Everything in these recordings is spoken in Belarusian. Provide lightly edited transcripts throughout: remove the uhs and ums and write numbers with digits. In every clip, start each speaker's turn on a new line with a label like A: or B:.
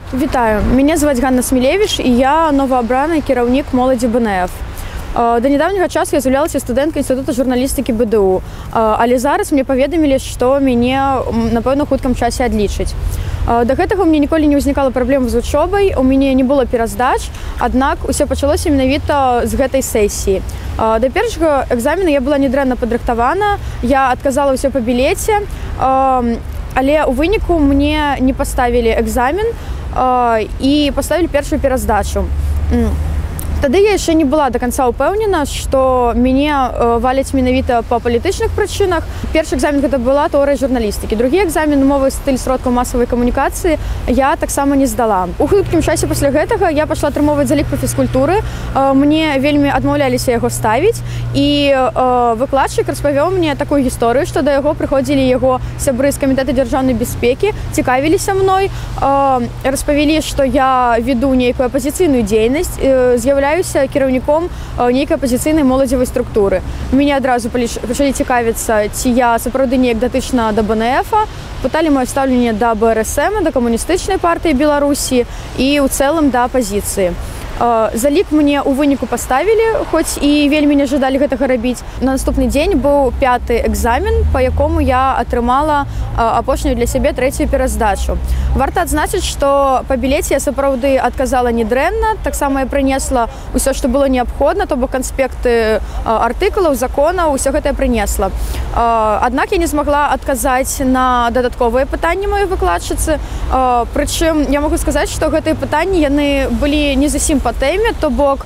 A: Вітаю, мяне зваць Ганна Смілевіч і я новаабраны кіраўнік моладзі БНФ. До нядаўняга часу я з'яўлялася студэнткай інстытута журналістыкі БДУ, але зараз мне паведамілі, што мяне, напэўна, ў хуткім часе адлічаць. Да гэтага у мяне ніколі не ўзнікала праблем з вучобай, у мяне не было пераздач, аднак усё пачалося менавіта з гэтай сесіі. Да першага экзамена я была недрэнна падрыхтавана, я адказала ўсё па білеце, але ў выніку мне не паставілі экзамен і паставілі першую пераздачу. Тады я яшчэ не была до конца ўпэўнена, што мяне валяць менавіта па палітычных прычынах. Першы экзамен гэта была тэорыя журналістыкі. Другі экзамен мовы стыль сродкаў масавай камунікацыі я таксама не здала. У хуткім часе пасля гэтага я пайшла атрымоўваць залік па фізкультуры. Мне вельмі адмаўляліся яго ставіць, і выкладчык распавёў мне такую гісторыю, што да яго прыходзілі яго сябры з камітэта дзяржаўнай бяспекі, цікавіліся мной, распавялі, што я веду нейкую апазіцыйную дзейнасць, з'яўляюся кіраўніком нейкай апазіцыйнай моладзевай структуры. Мяне адразу пачалі цікавіцца, ці я сапраўды неяк датычна да БНФ-а, пыталі маё стаўленне да БРСМ, да камуністычнай партыі Беларусі і ў цэлым да апазіцыі. Залік мне ў выніку паставілі, хоць і вельмі не жадалі гэтага рабіць. На наступны дзень быў 5-ы экзамен, па якому я атрымала апошнюю для сябе 3-ю пераздачу. Варта адзначыць, што па білеце я сапраўды адказала недрэнна, таксама я прынесла ўсё, што было неабходна, то бок канспекты артыкулаў, законаў, усё гэта я прынесла. Аднак я не змагла адказаць на дадатковыя пытанні маёй выкладчыцы, прычым я магу сказаць, што гэтыя пытанні яны былі не зусім па тэме, то бок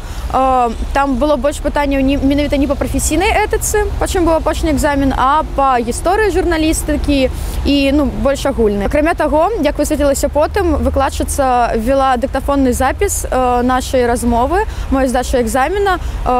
A: там было больш пытанняў менавіта не па прафесійнай этыцы, па чым быў апошні экзамен, а па гісторыі журналістыкі і больш агульнай. Акрамя таго, як высветлілася потым, выкладчыца ввела дыктафонны запіс нашай размовы, моёй здачы экзамена,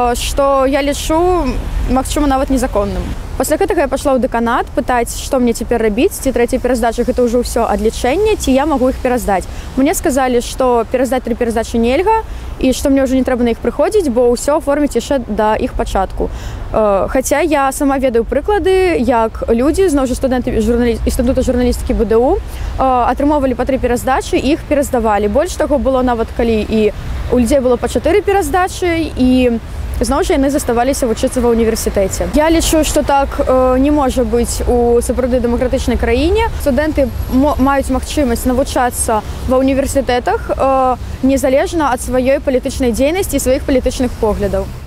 A: што я лічу, магчыма, нават незаконным. Пасля гэтага я пайшла ў дэканат пытаць, што мне цяпер рабіць, ці 3-я пераздача гэта ўжо ўсё адлічэнне, ці я магу іх пераздаць. Мне сказалі, што пераздаць 3 пераздачы нельга і што мне ўжо не трэба на іх прыходзіць, бо ўсё оформіць яшчэ да іх пачатку. Хаця я сама ведаю прыклады, як людзі, зноў жа студэнты інстытута журналістыкі БДУ, атрымоўвалі па 3 пераздачы і іх пераздавалі. Больш таго, было нават калі і у людзей было па 4 пераздачы, і зноў жа яны заставаліся вучыцца ва ўніверсітэце. Я лічу, што так не можа быць у сапраўды дэмакратычнай краіне. Студэнты маюць магчымасць навучацца ва ўніверсітэтах незалежна ад сваёй палітычнай дзейнасці і сваіх палітычных поглядаў.